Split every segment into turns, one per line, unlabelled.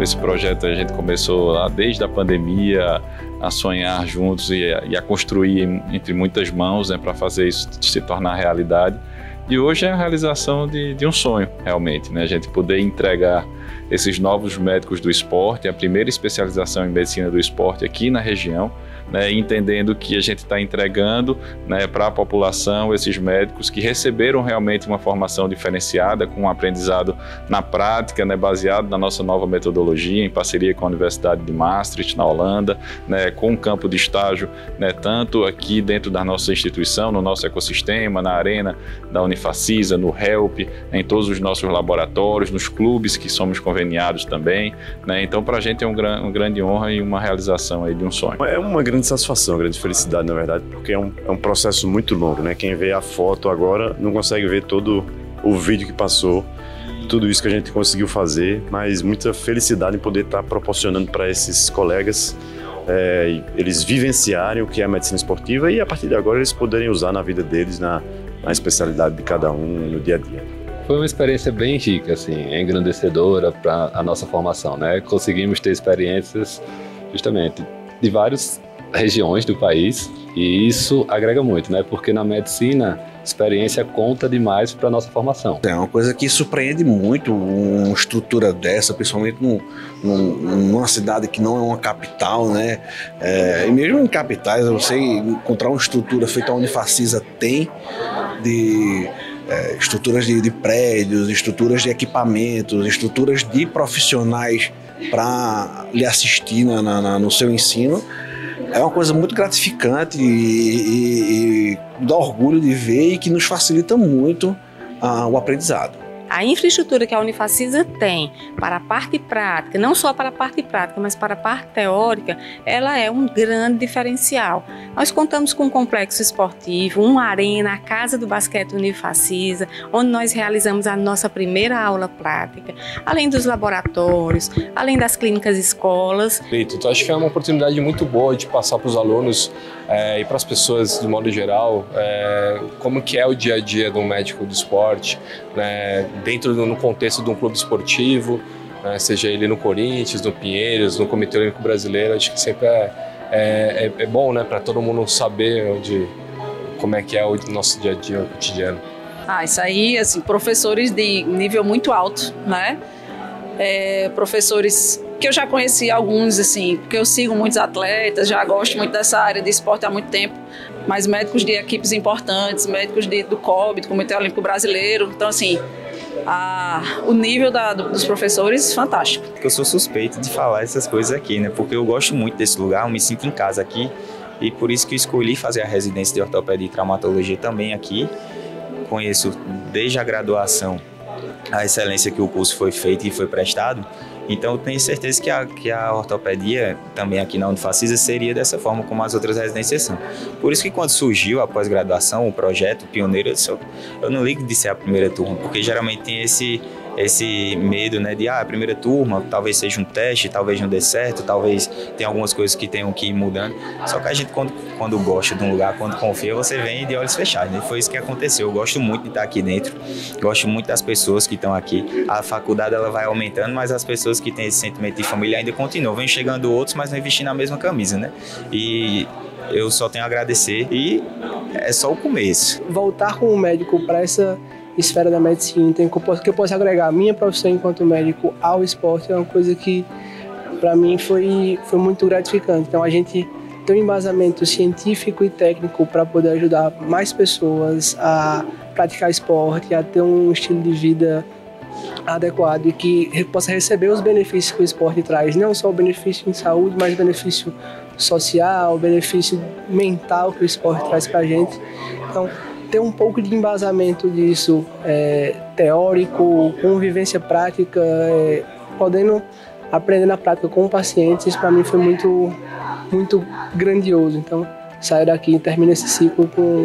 Esse projeto a gente começou lá desde a pandemia a sonhar juntos e a construir entre muitas mãos, né, para fazer isso se tornar realidade. E hoje é a realização de um sonho, realmente, né? A gente poder entregar esses novos médicos do esporte, a primeira especialização em medicina do esporte aqui na região, né, entendendo que a gente está entregando, né, para a população esses médicos que receberam realmente uma formação diferenciada, com um aprendizado na prática, né, baseado na nossa nova metodologia, em parceria com a Universidade de Maastricht, na Holanda, né, com um campo de estágio, né, tanto aqui dentro da nossa instituição, no nosso ecossistema, na arena da Unifacisa, no HELP, em todos os nossos laboratórios, nos clubes que somos conveniados também, né. Então, para a gente é uma grande honra e uma realização aí de um sonho.
É uma grande satisfação, uma grande felicidade, na verdade, porque é um processo muito longo, né? Quem vê a foto agora não consegue ver todo o vídeo que passou, tudo isso que a gente conseguiu fazer, mas muita felicidade em poder estar proporcionando para esses colegas eles vivenciarem o que é a medicina esportiva e a partir de agora eles poderem usar na vida deles, na especialidade de cada um, no dia a dia.
Foi uma experiência bem rica, assim, engrandecedora para a nossa formação, né? Conseguimos ter experiências justamente de várias regiões do país e isso agrega muito, né? Porque na medicina, experiência conta demais para a nossa formação.
É uma coisa que surpreende muito uma estrutura dessa, principalmente numa cidade que não é uma capital, né? E mesmo em capitais, você encontrar uma estrutura feita a Unifacisa tem de estruturas de prédios, estruturas de equipamentos, estruturas de profissionais para lhe assistir no seu ensino. É uma coisa muito gratificante e dá orgulho de ver e que nos facilita muito o aprendizado.
A infraestrutura que a Unifacisa tem para a parte prática, não só para a parte prática, mas para a parte teórica, ela é um grande diferencial. Nós contamos com um complexo esportivo, uma arena, a Casa do Basquete Unifacisa, onde nós realizamos a nossa primeira aula prática, além dos laboratórios, além das clínicas escolas.
Então, acho que é uma oportunidade muito boa de passar para os alunos e para as pessoas de modo geral como que é o dia a dia de um médico do esporte, né, no contexto de um clube esportivo, né, seja ele no Corinthians, no Pinheiros, no Comitê Olímpico Brasileiro. Acho que sempre é bom, né, para todo mundo saber como é que é o nosso dia a dia, o cotidiano.
Isso aí, assim, professores de nível muito alto, né? Professores que eu já conheci alguns, assim, porque eu sigo muitos atletas, já gosto muito dessa área de esporte há muito tempo, mas médicos de equipes importantes, médicos do COB, do Comitê Olímpico Brasileiro. Então, assim, o nível dos professores, fantástico.
Eu sou suspeito de falar essas coisas aqui, né? Porque eu gosto muito desse lugar, eu me sinto em casa aqui e por isso que eu escolhi fazer a residência de ortopedia e traumatologia também aqui. Conheço desde a graduação a excelência que o curso foi feito e foi prestado. Então eu tenho certeza que a ortopedia também aqui na Unifacisa seria dessa forma como as outras residências são. Por isso que quando surgiu a pós-graduação, o projeto pioneiro, eu não ligo de ser a primeira turma, porque geralmente tem esse medo, né, de a primeira turma, talvez seja um teste, talvez não dê certo, talvez tenha algumas coisas que tenham que ir mudando. Só que a gente quando gosta de um lugar, quando confia, você vem de olhos fechados, né? Foi isso que aconteceu. Eu gosto muito de estar aqui dentro, gosto muito das pessoas que estão aqui. A faculdade ela vai aumentando, mas as pessoas que têm esse sentimento de família ainda continuam. Vem chegando outros, mas não vestindo a mesma camisa, né? E eu só tenho a agradecer e é só o começo.
Voltar como médico para essa esfera da medicina, que eu posso agregar a minha profissão enquanto médico ao esporte é uma coisa que para mim foi muito gratificante. Então a gente tem um embasamento científico e técnico para poder ajudar mais pessoas a praticar esporte, a ter um estilo de vida adequado e que possa receber os benefícios que o esporte traz, não só o benefício em saúde, mas o benefício social, o benefício mental que o esporte traz para a gente. Então, ter um pouco de embasamento disso, teórico, com vivência prática, podendo aprender na prática com pacientes, isso para mim foi muito, muito grandioso. Então, sair daqui e terminar esse ciclo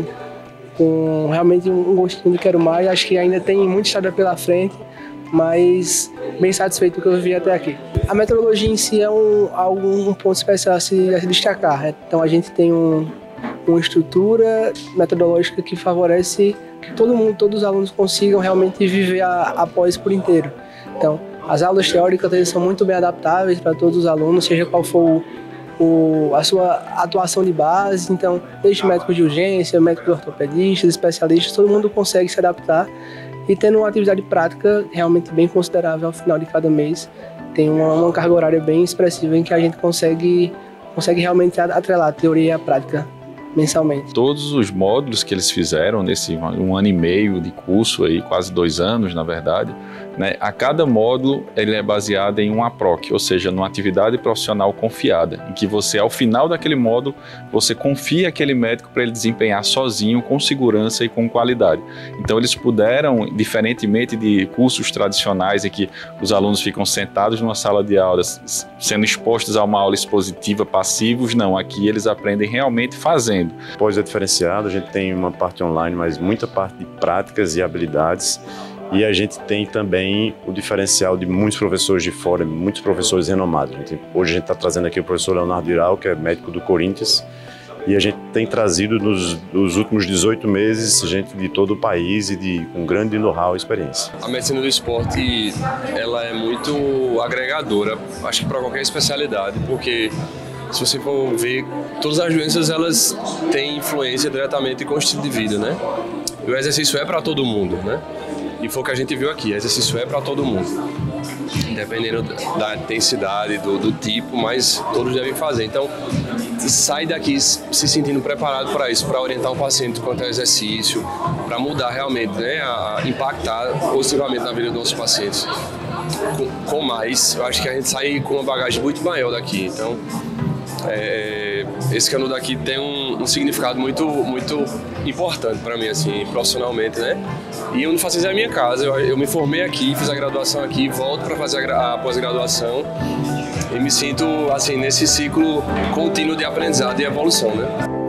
com realmente um gostinho de quero mais. Acho que ainda tem muita estrada pela frente, mas bem satisfeito com o que eu vi até aqui. A metodologia em si é um ponto especial a se destacar. Então, a gente tem uma estrutura metodológica que favorece que todos os alunos consigam realmente viver a pós por inteiro. Então, As aulas teóricas são muito bem adaptáveis para todos os alunos, seja qual for a sua atuação de base. Então, desde médicos de urgência, médicos ortopedistas, especialistas, todo mundo consegue se adaptar e tendo uma atividade prática realmente bem considerável ao final de cada mês. Tem uma carga horária bem expressiva em que a gente consegue realmente atrelar a teoria e a prática mensalmente.
Todos os módulos que eles fizeram nesse 1 ano e meio de curso, aí, quase 2 anos na verdade, né, a cada módulo ele é baseado em um APROC, ou seja, numa atividade profissional confiada, em que você, ao final daquele módulo, você confia aquele médico para ele desempenhar sozinho, com segurança e com qualidade. Então eles puderam, diferentemente de cursos tradicionais em que os alunos ficam sentados numa sala de aula, sendo expostos a uma aula expositiva, passivos, não, aqui eles aprendem realmente fazendo.
Pós é diferenciado, a gente tem uma parte online, mas muita parte de práticas e habilidades. E a gente tem também o diferencial de muitos professores de fora, muitos professores renomados. Hoje a gente está trazendo aqui o professor Leonardo Viral, que é médico do Corinthians, e a gente tem trazido nos últimos 18 meses gente de todo o país e com grande know-how e experiência.
A medicina do esporte, ela é muito agregadora, acho que para qualquer especialidade, porque se você for ver, todas as doenças elas têm influência diretamente com o estilo de vida, né? E o exercício é para todo mundo, né? E foi o que a gente viu aqui, exercício é para todo mundo. Dependendo da intensidade, do tipo, mas todos devem fazer. Então, sai daqui se sentindo preparado para isso, para orientar o paciente quanto ao exercício, para mudar realmente, né? A impactar positivamente na vida dos nossos pacientes. Com mais, eu acho que a gente sai com uma bagagem muito maior daqui. Então, esse canudo daqui tem um significado muito importante para mim, assim, profissionalmente, né? E a Unifacisa é a minha casa, eu me formei aqui, fiz a graduação aqui, volto para fazer a pós-graduação e me sinto, assim, nesse ciclo contínuo de aprendizado e evolução, né?